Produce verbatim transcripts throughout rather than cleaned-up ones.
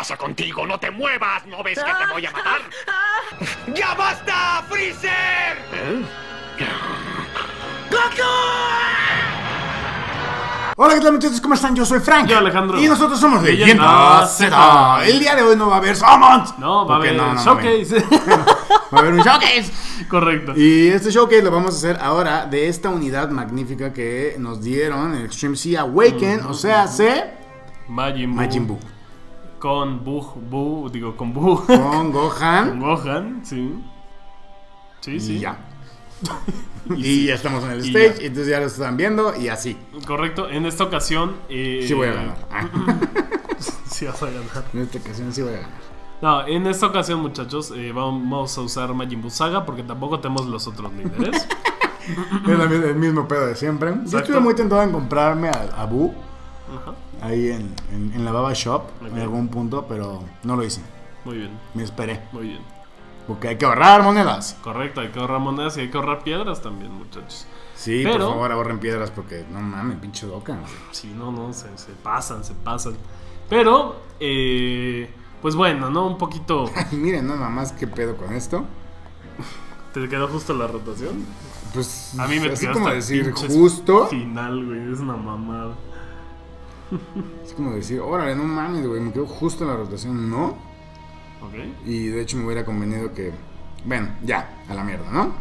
pasa contigo? ¡No te muevas! ¿No ves que te voy a matar? ¡Ya basta, Freezer! ¿Eh? ¡Goku! Hola, ¿qué tal, muchachos? ¿Cómo están? Yo soy Frank. Yo, Alejandro. Y nosotros somos Leyenda Leyenda Z. El día de hoy no va a haber Summons. No, va a haber no, no, Showcase. Va a haber un Showcase. Correcto. Y este Showcase lo vamos a hacer ahora de esta unidad magnífica que nos dieron en Extreme C Awaken. Mm-hmm. O sea, C Majin Buu. Majin Buu. Con Buu, Buu, digo, con Buu. Con Gohan. Con Gohan, sí. Sí, Y sí. ya. Y, Y sí. ya estamos en el Y stage. ya. Entonces ya lo están viendo y así. Correcto. En esta ocasión. Eh, Sí voy a ganar. Sí vas a ganar. En esta ocasión sí voy a ganar. No, en esta ocasión, muchachos, eh, vamos a usar Majin Buu Saga porque tampoco tenemos los otros líderes. Es la- el mismo pedo de siempre. Yo Exacto. estuve muy tentado en comprarme a, a Buu. Ajá. Ahí en, en, en la Baba Shop, Muy en bien. algún punto, pero no lo hice. Muy bien, Me esperé. muy bien. Porque hay que ahorrar monedas. Correcto, hay que ahorrar monedas y hay que ahorrar piedras también, muchachos. Sí, Pero- por favor, ahorren piedras porque no mames, pinche doca. Sí, no, no, se, se pasan, se pasan. Pero, eh, pues bueno, ¿no? Un poquito. Miren, no nada más qué pedo con esto. ¿Te quedó justo la rotación? Pues A mí me así quedó como hasta decir pinches justo. Final, güey, es una mamada. Es como decir, órale, no mames, güey, me quedo justo en la rotación, no. Ok. Y de hecho me hubiera convenido que, bueno, ya, a la mierda, ¿no?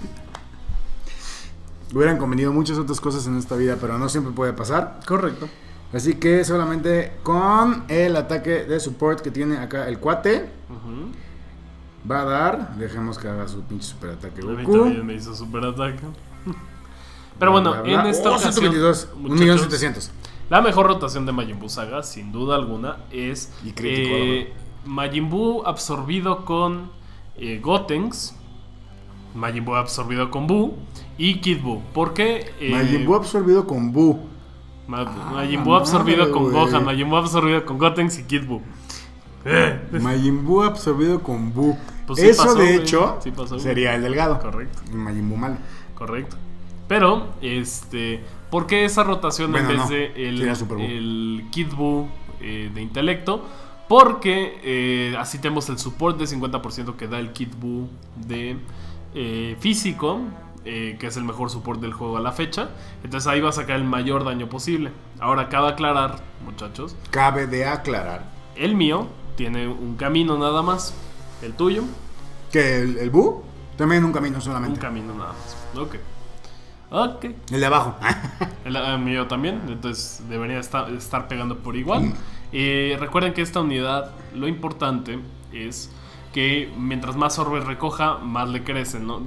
Hubieran convenido muchas otras cosas en esta vida, pero no siempre puede pasar. Correcto. Así que solamente con el ataque de support que tiene acá el cuate, Ujú. va a dar. Dejemos que haga su pinche super ataque A mí Goku. también me hizo super ataque. Pero bueno, Bla, bla, bla. en esta Oh, ocasión, ciento veintidós, un millón muchachos, setecientos. la mejor rotación de Majin Buu Saga, sin duda alguna, es Y crítico, eh, Majin Buu absorbido con eh, Gotenks, Majin Buu absorbido con Buu y Kid Buu. ¿Por qué? Eh, Majin Buu absorbido con Buu. Ma- Ah, Majin la Buu absorbido madre, con güey. Gohan, Majin Buu absorbido con Gotenks y Kid Buu. Eh, Majin Buu absorbido con Buu. Pues sí Eso pasó, de güey. hecho Sí pasó, güey. sería el delgado. Correcto, El Majin Buu malo. correcto. Pero, este, ¿por qué esa rotación Bueno, en vez no. de el, Sería Super Buu. el Kid Buu eh, de intelecto? Porque eh, así tenemos el support de cincuenta por ciento que da el Kid Buu de eh, físico, eh, que es el mejor support del juego a la fecha. Entonces ahí va a sacar el mayor daño posible. Ahora, cabe aclarar, muchachos, Cabe de aclarar el mío tiene un camino nada más. El tuyo, que el, el Buu también un camino un solamente. camino nada más. Ok. Ok. El de abajo. El eh, mío también, entonces debería estar, estar pegando por igual. Eh, recuerden que esta unidad, lo importante es que mientras más orbes recoja, más le crecen, ¿no?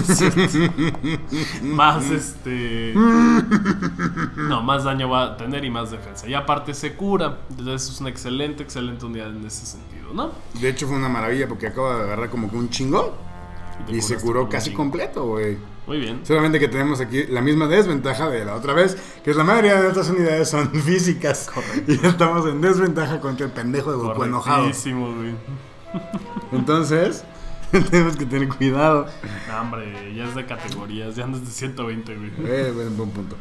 Más este. No, más daño va a tener y más defensa. Y aparte se cura. Entonces es una excelente, excelente unidad en ese sentido, ¿no? De hecho fue una maravilla porque acaba de agarrar como que un chingo te y se curaste curó con un casi chingo. completo, güey. Muy bien. Solamente que tenemos aquí la misma desventaja de la otra vez, que es la mayoría de otras unidades son físicas. Correcto. Y estamos en desventaja contra el pendejo de Goku enojado. Correctísimo, güey. Entonces, tenemos que tener cuidado. No, hombre, ya es de categorías, ya andas de ciento veinte, güey. Eh, buen, buen punto.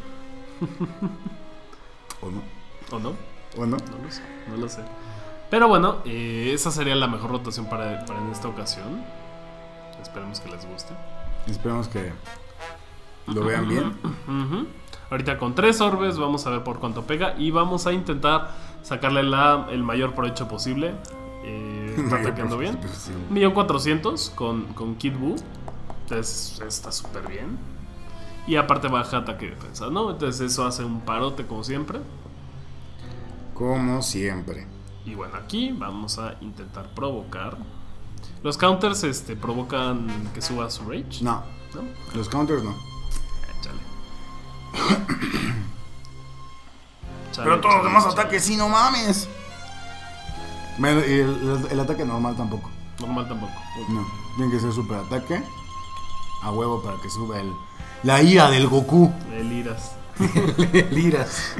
¿O no? ¿O no? ¿O no? No lo sé, no lo sé. Pero bueno, eh, esa sería la mejor rotación para, para en esta ocasión. Esperemos que les guste. Esperemos que lo vean bien. Ujú. Ahorita con tres orbes vamos a ver por cuánto pega y vamos a intentar sacarle la, el mayor provecho posible. Eh, está Mayor atacando bien. provecho posible. un millón cuatrocientos con, con Kid Buu. Entonces está súper bien. Y aparte baja ataque y defensa, ¿no? Entonces eso hace un parote como siempre. Como siempre. Y bueno, aquí vamos a intentar provocar. Los counters este, provocan que suba su rage. No, ¿No? los counters no. Échale. Chale, Pero todos los chale, demás chale. ataques, sí, no mames. Bueno, y el, el- el ataque normal tampoco. Normal tampoco. Ok. No, tiene que ser super ataque. A huevo para que suba el, la ira del Goku. El iras. El iras.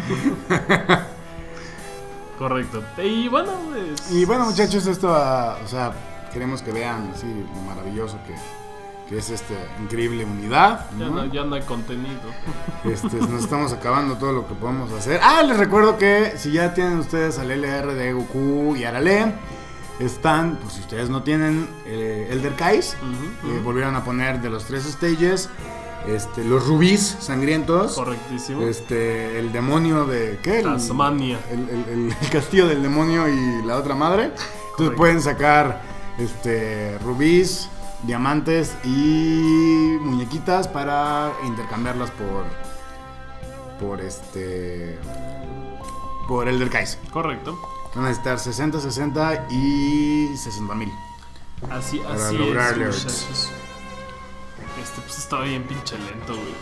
Correcto. Y bueno, pues, Y bueno, muchachos, esto, ah, o sea, queremos que vean así lo maravilloso que, que es esta increíble unidad, ya ¿no? no, ya no hay contenido. Este, nos estamos acabando todo lo que podemos hacer. Ah, les recuerdo que si ya tienen ustedes al L R de Goku y Arale, están, pues si ustedes no tienen eh, Elder Kais, Uh-huh, eh, uh-huh. volvieron a poner de los tres stages, este, los rubíes sangrientos, Correctísimo. este, el demonio de, ¿qué? El, Tasmania. el, el, el- el castillo del demonio y la otra madre. Entonces Correcto. pueden sacar este, rubíes, diamantes y muñequitas para intercambiarlas por por este por Elder Kais. Correcto. Van a necesitar sesenta, sesenta y sesenta mil. Así, Para así lograrle, es, muchachos. Este pues estaba bien pinche lento, güey.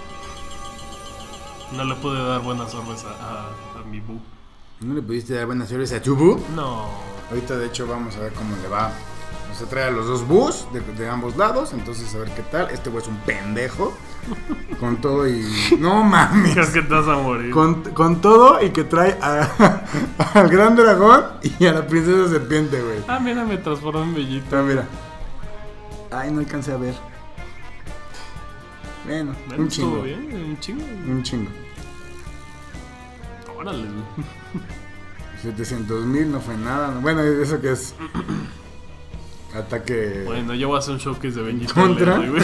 No le pude dar buenas orbes a, a, a mi bu. ¿No le pudiste dar buenas series a tu bu? No. Ahorita de hecho vamos a ver cómo le va. Se trae a los dos bus de, de ambos lados, entonces a ver qué tal. Este güey es un pendejo. Con todo y... No mames. ¿Crees que te vas a morir? Con, con todo y que trae a- al gran dragón y a la princesa serpiente, güey. Ah, mira, me transformó en bellito. Ah, mira. Ay, no alcancé a ver. Bueno, Bueno, un estuvo chingo. bien, un chingo. Un chingo. Órale, güey. setecientos mil no fue nada. ¿no? Bueno, eso que es... Ataque... Bueno, yo voy a hacer un showcase de bellito. ¿Contra? le doy, güey.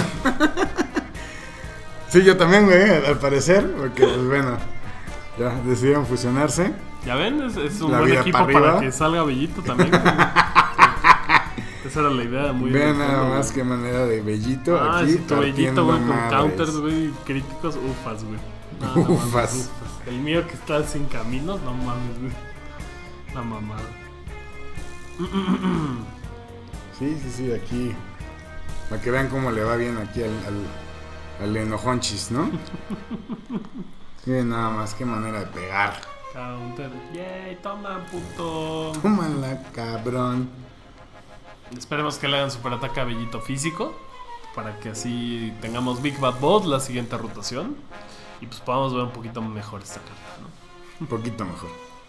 Sí, yo también, güey, al parecer. Porque, pues bueno, ya decidieron fusionarse. Ya ven, es, es un La buen vida equipo pa' para arriba. que salga bellito también. güey. Esa era la idea, muy Vean bien. nada más qué manera de bellito. Ah, aquí sí, tu bellito, partiendo güey, con madres. counters, güey, críticos, ufas, güey. No, no mames, Ufas. El mío que está sin caminos, no mames, güey. La mamada. Sí, sí, sí, aquí. Para que vean cómo le va bien aquí al, al, al enojonchis, ¿no? Miren nada más, qué manera de pegar. Counter. Yay, toma, puto. Tómala, cabrón. Esperemos que le hagan super ataque a Bellito físico. Para que así tengamos Big Bad Bot la siguiente rotación. Y pues podamos ver un poquito mejor esta carta, ¿no? Un poquito mejor.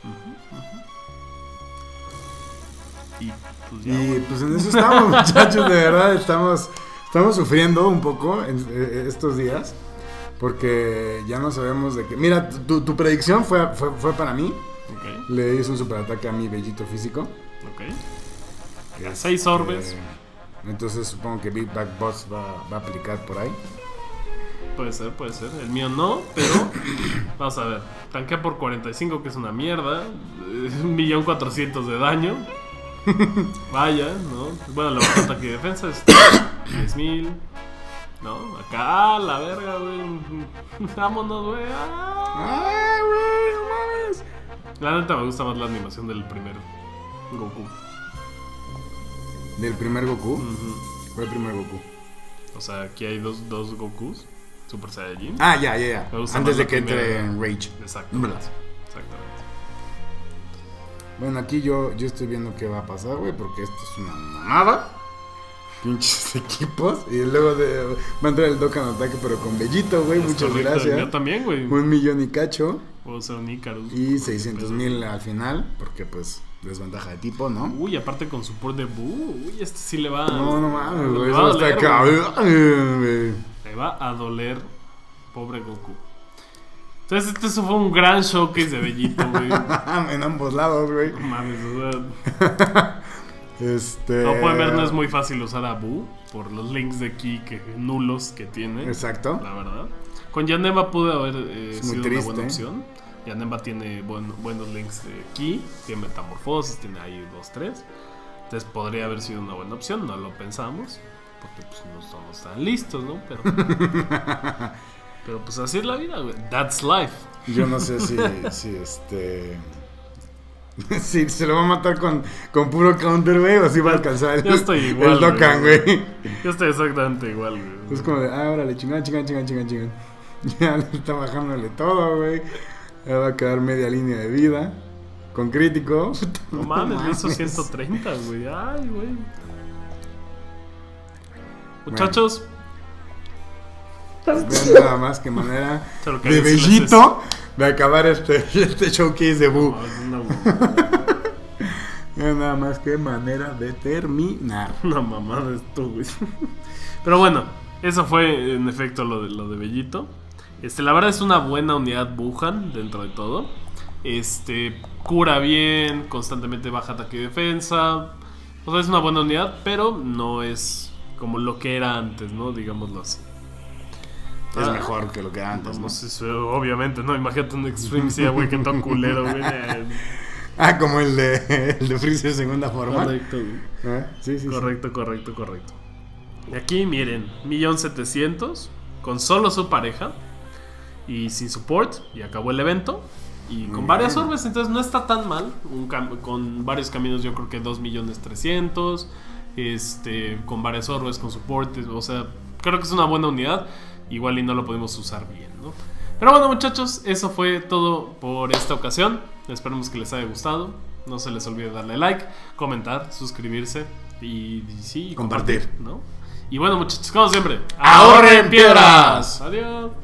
Y pues ya. Y pues en eso estamos, muchachos, de verdad estamos, estamos sufriendo un poco en, eh, estos días. Porque ya no sabemos de qué. Mira, tu, tu predicción fue, fue, fue para mí. Ok, Le hice un superataque a mi Bellito físico. ok. Este, Seis orbes. Entonces supongo que Big Bad Boss va, va a aplicar por ahí. Puede ser, puede ser. El mío no, pero vamos a ver. Tanquea por cuarenta y cinco, que es una mierda. Un millón cuatrocientos de daño. Vaya, ¿no? Bueno, la baja ataque y defensa es diez mil. No, acá, la verga, güey. Vámonos, güey. Ah. ¡Ay, güey! ¡No mames! La neta me gusta más la animación del primer Goku. ¿Del primer Goku? Ujú. ¿Cuál primer Goku? O sea, aquí hay dos, dos Gokus. Super Saiyajin. Ah, ya, ya, ya. Me gusta Antes más de la que entre primera. en Rage. Exacto. ¿Verdad? Exactamente. Bueno, aquí yo, yo estoy viendo qué va a pasar, güey, porque esto es una mamada. Pinches equipos. Y luego de, va a entrar el Dokkan Ataque, pero con Bellito, güey. Es Muchas correcto, el mío gracias. también, güey. Un millón y cacho. Puedo ser un Icarus. Y seiscientos mil al final, porque pues desventaja de tipo, ¿no? Uy, aparte con support de Buu. Uy, este sí le va. No, no mames, le güey. va a Eso está doler, güey. cabrón, güey. Le va a doler. Pobre Goku. Entonces, este fue un gran showcase de Bellito, güey. No En ambos lados, güey. mames, o sea. Este. Como pueden ver, no es muy fácil usar a Buu. Por los links de aquí que, nulos que tiene. Exacto. La verdad. Con Yanemba pudo haber eh, Es muy sido triste. una buena opción. Yanemba tiene buen- buenos links de ki, tiene metamorfosis, tiene ahí dos, tres. Entonces podría haber sido una buena opción, no lo pensamos. Porque pues no somos tan listos, ¿no? Pero, pero pues así es la vida, güey. That's life. Yo no sé si, si este. Si se lo va a matar con, con puro counter, güey, o si va a alcanzar el, Yo estoy igual, el Dokkan, güey. güey. Yo estoy exactamente igual, güey. Es como de, ah, órale, chingan, chingan, chingan, chingan, chingan. Ya le está bajándole todo, güey. Ya va a quedar media línea de vida. Con crítico. No mames, le hizo ciento treinta, güey. Ay, güey. Muchachos, Vean nada más que manera se lo que de decirles Bellito de acabar este, este showcase de es- Buu. No, es una mamada. Vean nada más que manera de terminar. Una mamada esto, güey. Pero bueno, eso fue en efecto lo de, lo de Bellito. Este, la verdad es una buena unidad Wuhan dentro de todo. Este, cura bien, constantemente baja ataque y defensa. O sea, es una buena unidad, pero no es como lo que era antes, ¿no? Digámoslo así. Es Ah, mejor que lo que era antes, ¿no? no sé, si- obviamente, ¿no? Imagínate un Extreme Sea Awaken tan culero, güey. Eh, Ah, como el de, el de Freezer segunda forma. Correcto, güey. ¿Eh? Sí, sí, Correcto, correcto, correcto. Y aquí, miren, millón setecientos con solo su pareja y sin support, y acabó el evento. Y con Muy varias bien. orbes, entonces no está tan mal. Un cam- con varios caminos, yo creo que dos millones trescientos. Este, con varias orbes, con soportes. O sea, creo que es una buena unidad. Igual y no lo podemos usar bien, ¿no? Pero bueno, muchachos, eso fue todo por esta ocasión. Esperemos que les haya gustado. No se les olvide darle like, comentar, suscribirse y, y sí, Compartir. ¿no? Y bueno, muchachos, como siempre, ¡Ahorren piedras! Adiós.